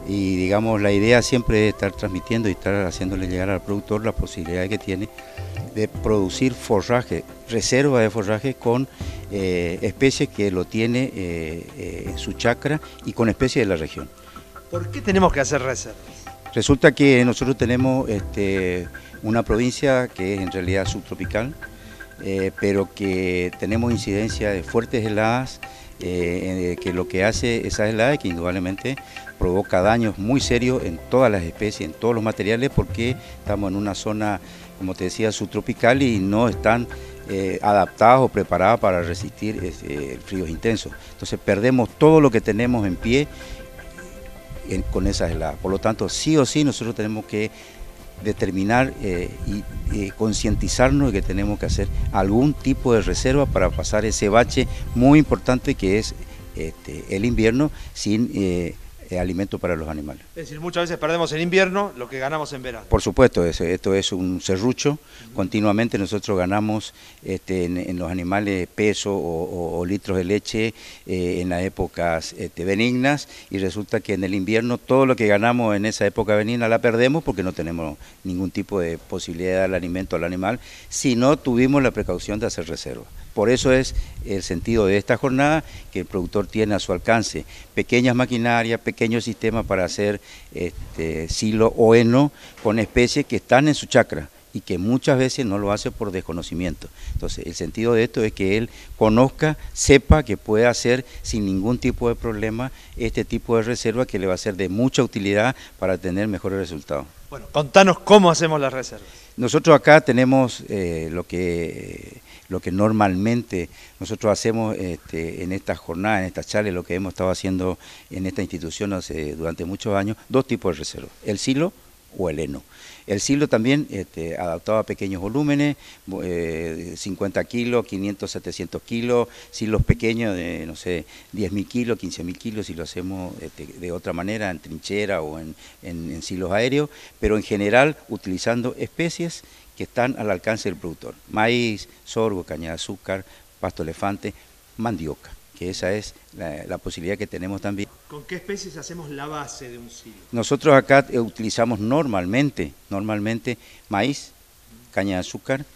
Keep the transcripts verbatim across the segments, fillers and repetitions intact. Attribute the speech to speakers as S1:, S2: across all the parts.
S1: y digamos la idea siempre es estar transmitiendo y estar haciéndole llegar al productor la posibilidad que tiene de producir forraje, reserva de forraje con eh, especies que lo tiene eh, eh, en su chacra y con especies de la región.
S2: ¿Por qué tenemos que hacer reservas?
S1: Resulta que nosotros tenemos este, una provincia que es en realidad subtropical, eh, pero que tenemos incidencia de fuertes heladas, eh, que lo que hace esas heladas es que indudablemente provoca daños muy serios en todas las especies, en todos los materiales, porque estamos en una zona, como te decía, subtropical y no están eh, adaptadas o preparadas para resistir eh, fríos intensos. Entonces perdemos todo lo que tenemos en pie en, con esas heladas. Por lo tanto, sí o sí nosotros tenemos que determinar eh, y eh, concientizarnos de que tenemos que hacer algún tipo de reserva para pasar ese bache muy importante que es este, el invierno sin eh, alimento para los animales.
S2: Es decir, muchas veces perdemos en invierno lo que ganamos en verano.
S1: Por supuesto, eso, esto es un serrucho. Uh-huh. Continuamente nosotros ganamos este, en, en los animales peso o, o, o litros de leche eh, en las épocas este, benignas, y resulta que en el invierno todo lo que ganamos en esa época benigna la perdemos porque no tenemos ningún tipo de posibilidad de darle alimento al animal si no tuvimos la precaución de hacer reserva. Por eso es el sentido de esta jornada, que el productor tiene a su alcance pequeñas maquinarias, pequeños sistemas para hacer este, silo o heno con especies que están en su chacra y que muchas veces no lo hace por desconocimiento. Entonces, el sentido de esto es que él conozca, sepa que puede hacer sin ningún tipo de problema este tipo de reserva que le va a ser de mucha utilidad para tener mejores resultados.
S2: Bueno, contanos cómo hacemos las reservas.
S1: Nosotros acá tenemos eh, lo que... lo que normalmente nosotros hacemos este, en estas jornadas, en estas charlas, lo que hemos estado haciendo en esta institución hace, durante muchos años, dos tipos de reservas, el silo o el heno. El silo también este, adaptado a pequeños volúmenes, eh, cincuenta kilos, quinientos, setecientos kilos, silos pequeños de, no sé, diez mil kilos, quince mil kilos, si lo hacemos este, de otra manera, en trinchera o en, en, en silos aéreos, pero en general utilizando especies que están al alcance del productor: maíz, sorgo, caña de azúcar, pasto elefante, mandioca, que esa es la, la posibilidad que tenemos también.
S2: ¿Con qué especies hacemos la base de un silo?
S1: Nosotros acá eh, utilizamos normalmente, normalmente maíz, caña de azúcar,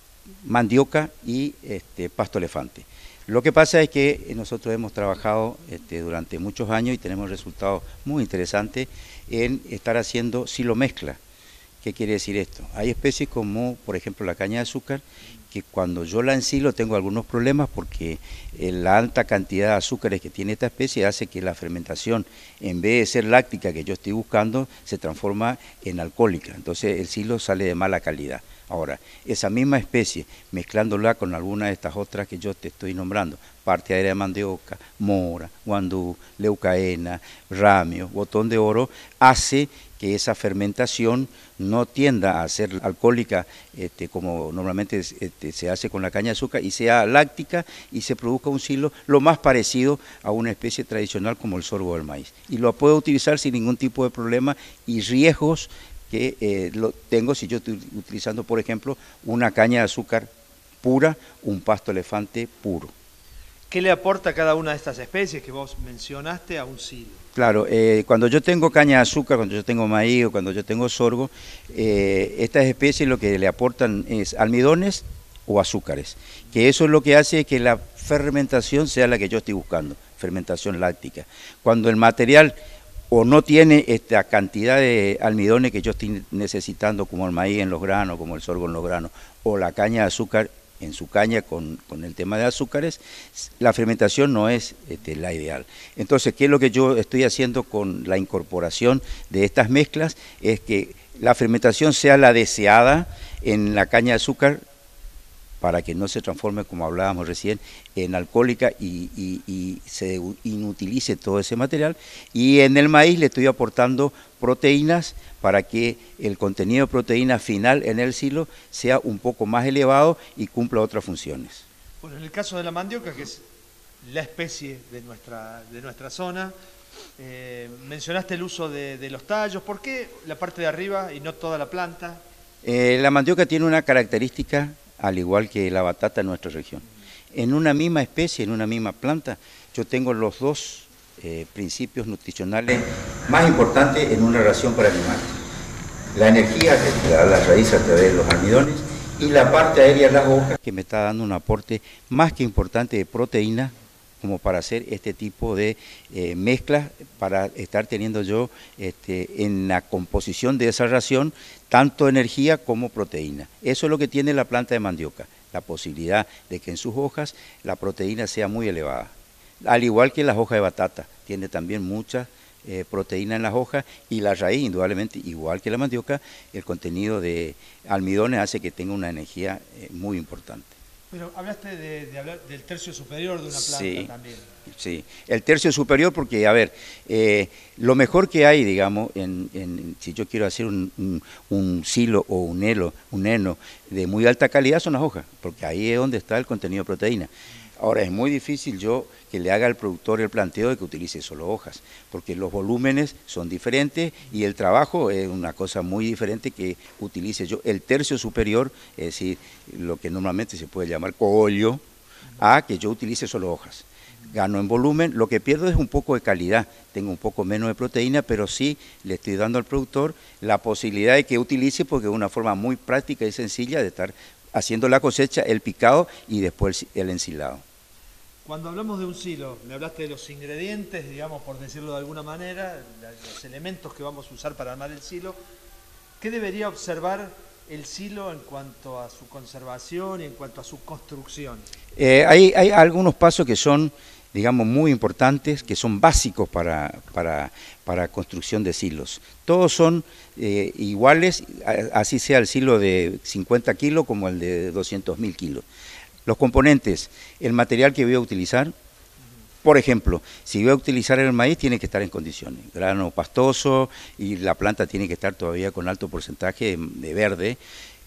S1: mandioca y este, pasto elefante. Lo que pasa es que nosotros hemos trabajado este, durante muchos años y tenemos resultados muy interesantes en estar haciendo silo mezcla. ¿Qué quiere decir esto? Hay especies como, por ejemplo, la caña de azúcar, que cuando yo la ensilo tengo algunos problemas porque la alta cantidad de azúcares que tiene esta especie hace que la fermentación, en vez de ser láctica que yo estoy buscando, se transforma en alcohólica. Entonces el silo sale de mala calidad. Ahora, esa misma especie, mezclándola con alguna de estas otras que yo te estoy nombrando, parte aérea de mandioca, mora, guandú, leucaena, ramio, botón de oro, hace que esa fermentación no tienda a ser alcohólica este, como normalmente este, se hace con la caña de azúcar, y sea láctica y se produzca un silo lo más parecido a una especie tradicional como el sorgo del maíz. Y lo puedo utilizar sin ningún tipo de problema y riesgos que eh, lo tengo si yo estoy utilizando, por ejemplo, una caña de azúcar pura, un pasto elefante puro.
S2: ¿Qué le aporta cada una de estas especies que vos mencionaste a un silo?
S1: Claro, eh, cuando yo tengo caña de azúcar, cuando yo tengo maíz o cuando yo tengo sorgo, eh, estas especies lo que le aportan es almidones o azúcares, que eso es lo que hace que la fermentación sea la que yo estoy buscando, fermentación láctica. Cuando el material o no tiene esta cantidad de almidones que yo estoy necesitando, como el maíz en los granos, como el sorgo en los granos, o la caña de azúcar en su caña con, con el tema de azúcares, la fermentación no es este, la ideal. Entonces, ¿qué es lo que yo estoy haciendo con la incorporación de estas mezclas? Es que la fermentación sea la deseada en la caña de azúcar, para que no se transforme, como hablábamos recién, en alcohólica y, y, y se inutilice todo ese material. Y en el maíz le estoy aportando proteínas para que el contenido de proteína final en el silo sea un poco más elevado y cumpla otras funciones.
S2: Bueno, en el caso de la mandioca, que es la especie de nuestra, de nuestra zona, eh, mencionaste el uso de, de los tallos. ¿Por qué la parte de arriba y no toda la planta?
S1: Eh, la mandioca tiene una característica, al igual que la batata en nuestra región. En una misma especie, en una misma planta, yo tengo los dos eh, principios nutricionales más importantes en una ración para animales. La energía que da la raíz a través de los almidones y la parte aérea de las hojas, que me está dando un aporte más que importante de proteína, como para hacer este tipo de eh, mezclas, para estar teniendo yo este, en la composición de esa ración tanto energía como proteína. Eso es lo que tiene la planta de mandioca, la posibilidad de que en sus hojas la proteína sea muy elevada. Al igual que las hojas de batata, tiene también mucha eh, proteína en las hojas, y la raíz, indudablemente, igual que la mandioca, el contenido de almidones hace que tenga una energía eh, muy importante.
S2: Pero hablaste de, de hablar del tercio superior de una planta
S1: sí,
S2: también.
S1: Sí, el tercio superior porque, a ver, eh, lo mejor que hay, digamos, en, en, si yo quiero hacer un, un, un silo o un heno, un heno de muy alta calidad son las hojas, porque ahí es donde está el contenido de proteína. Ahora, es muy difícil yo que le haga al productor el planteo de que utilice solo hojas, porque los volúmenes son diferentes y el trabajo es una cosa muy diferente que utilice yo el tercio superior, es decir, lo que normalmente se puede llamar cogollo, a que yo utilice solo hojas. Gano en volumen, lo que pierdo es un poco de calidad, tengo un poco menos de proteína, pero sí le estoy dando al productor la posibilidad de que utilice, porque es una forma muy práctica y sencilla de estar haciendo la cosecha, el picado y después el ensilado.
S2: Cuando hablamos de un silo, me hablaste de los ingredientes, digamos, por decirlo de alguna manera, los elementos que vamos a usar para armar el silo. ¿Qué debería observar el silo en cuanto a su conservación y en cuanto a su construcción?
S1: Eh, hay, hay algunos pasos que son, digamos, muy importantes, que son básicos para, para, para construcción de silos. Todos son eh, iguales, así sea el silo de cincuenta kilos como el de doscientos mil kilos. Los componentes, el material que voy a utilizar, por ejemplo, si voy a utilizar el maíz tiene que estar en condiciones, grano pastoso, y la planta tiene que estar todavía con alto porcentaje de, de verde,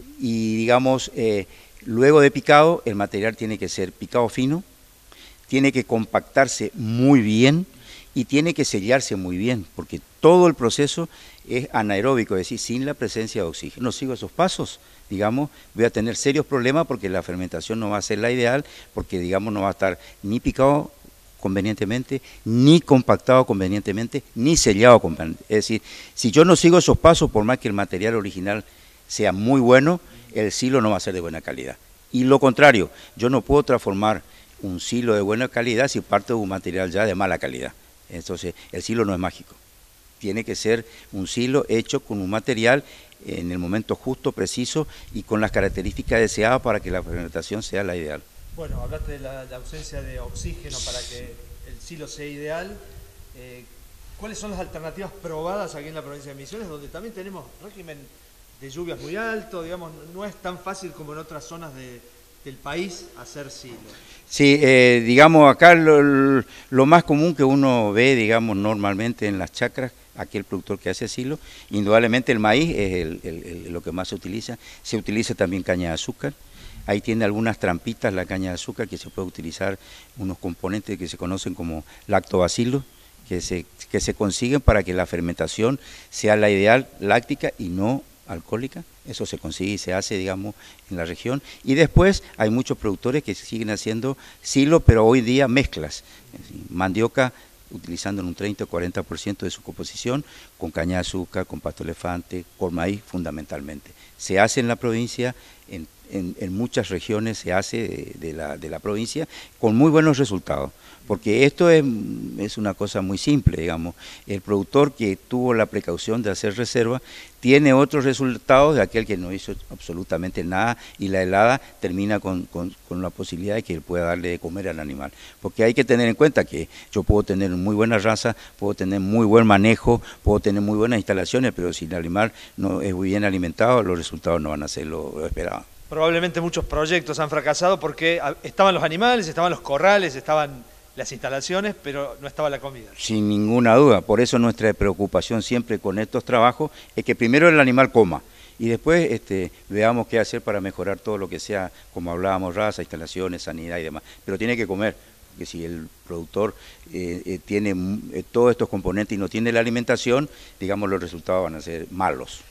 S1: y digamos, eh, luego de picado, el material tiene que ser picado fino, tiene que compactarse muy bien y tiene que sellarse muy bien, porque todo el proceso es anaeróbico, es decir, sin la presencia de oxígeno. No sigo esos pasos, digamos, voy a tener serios problemas porque la fermentación no va a ser la ideal, porque digamos no va a estar ni picado convenientemente, ni compactado convenientemente, ni sellado convenientemente. Es decir, si yo no sigo esos pasos, por más que el material original sea muy bueno, el silo no va a ser de buena calidad. Y lo contrario, yo no puedo transformar un silo de buena calidad si parto de un material ya de mala calidad. Entonces, el silo no es mágico. Tiene que ser un silo hecho con un material en el momento justo, preciso y con las características deseadas para que la fermentación sea la ideal.
S2: Bueno, hablaste de la, la ausencia de oxígeno para que el silo sea ideal. Eh, ¿Cuáles son las alternativas probadas aquí en la provincia de Misiones, donde también tenemos régimen de lluvias muy alto, digamos, no es tan fácil como en otras zonas de, del país hacer silo?
S1: Sí, eh, digamos, acá lo, lo más común que uno ve, digamos, normalmente en las chacras, aquel productor que hace silo, indudablemente el maíz es el, el, el, lo que más se utiliza. Se utiliza también caña de azúcar. Ahí tiene algunas trampitas la caña de azúcar, que se puede utilizar unos componentes que se conocen como lactobacilos, que se, que se consiguen para que la fermentación sea la ideal láctica y no alcohólica. Eso se consigue y se hace, digamos, en la región. Y después hay muchos productores que siguen haciendo silo, pero hoy día mezclas. Mandioca utilizando en un treinta o cuarenta por ciento de su composición, con caña de azúcar, con pasto elefante, con maíz fundamentalmente. Se hace en la provincia, en, en, en muchas regiones se hace de, de, la, de la provincia, con muy buenos resultados. Porque esto es, es una cosa muy simple, digamos. El productor que tuvo la precaución de hacer reserva tiene otros resultados de aquel que no hizo absolutamente nada, y la helada termina con, con, con la posibilidad de que él pueda darle de comer al animal. Porque hay que tener en cuenta que yo puedo tener muy buena raza, puedo tener muy buen manejo, puedo tener muy buenas instalaciones, pero si el animal no es muy bien alimentado, los resultados no van a ser lo, lo esperado.
S2: Probablemente muchos proyectos han fracasado porque estaban los animales, estaban los corrales, estaban las instalaciones, pero no estaba la comida.
S1: Sin ninguna duda, por eso nuestra preocupación siempre con estos trabajos es que primero el animal coma y después este, veamos qué hacer para mejorar todo lo que sea, como hablábamos, raza, instalaciones, sanidad y demás, pero tiene que comer, porque si el productor eh, eh, tiene eh, todos estos componentes y no tiene la alimentación, digamos, los resultados van a ser malos.